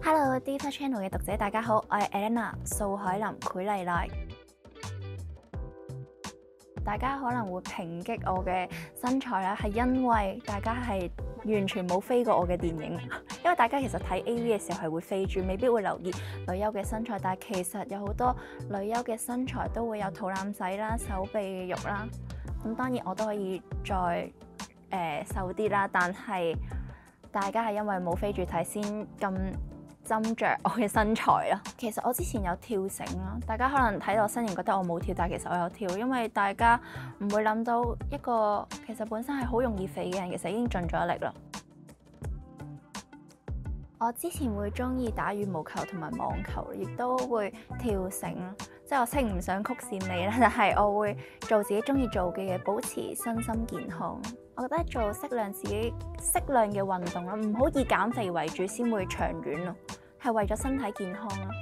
Hello Diva Channel 嘅讀者大家好，我係 Elena 素海霖繪麗奈。大家可能會抨擊我嘅身材啦，係因為大家係完全冇飛過我嘅電影，因為大家其實睇 AV 嘅時候係會飛住，未必會留意女優嘅身材，但係其實有好多女優嘅身材都會有肚腩仔啦、手臂嘅肉啦。咁當然我都可以再瘦啲啦，但係大家係因為冇飛住睇先咁斟酌我嘅身材咯。其實我之前有跳繩啦，大家可能睇到我身形覺得我冇跳，但係其實我有跳，因為大家唔會諗到一個其實本身係好容易肥嘅人，其實已經盡咗力啦。我之前會中意打羽毛球同埋網球，亦都會跳繩啦。即係我稱唔上曲線美啦，但係我會做自己中意做嘅嘢，保持身心健康。我覺得做適量嘅運動啦，唔好以減肥為主，先會長遠咯。係為咗身體健康咯。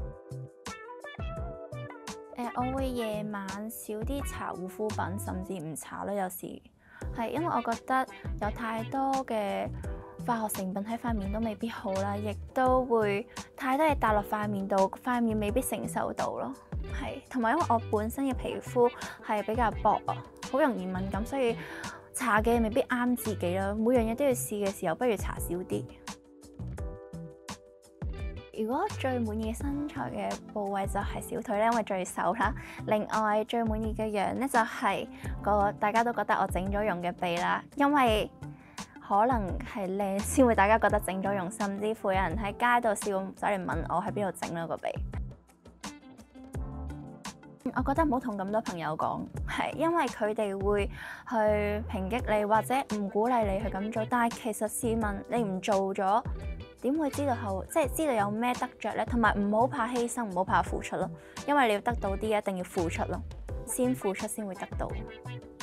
我會夜晚少啲搽護膚品，甚至唔搽咯。有時係因為我覺得有太多嘅化學成分喺塊面都未必好啦，亦都會太多嘢搭落塊面度，塊面未必承受到咯。係同埋因為我本身嘅皮膚係比較薄啊，好容易敏感，所以搽嘅未必啱自己啦。每樣嘢都要試嘅時候，不如搽少啲。如果最滿意身材嘅部位就係小腿咧，因為最瘦啦。另外最滿意嘅樣咧就係個大家都覺得我整咗容嘅鼻啦，因為可能係靚先會大家覺得整咗容，甚至乎有人喺街度笑走嚟問我喺邊度整咗個鼻。我覺得唔好同咁多朋友講，係因為佢哋會去抨擊你或者唔鼓勵你去咁做，但係其實試問你唔做咗，點會知道知道有咩得着呢？同埋唔好怕犧牲，唔好怕付出咯，因為你要得到啲一定要付出咯，先付出先會得到。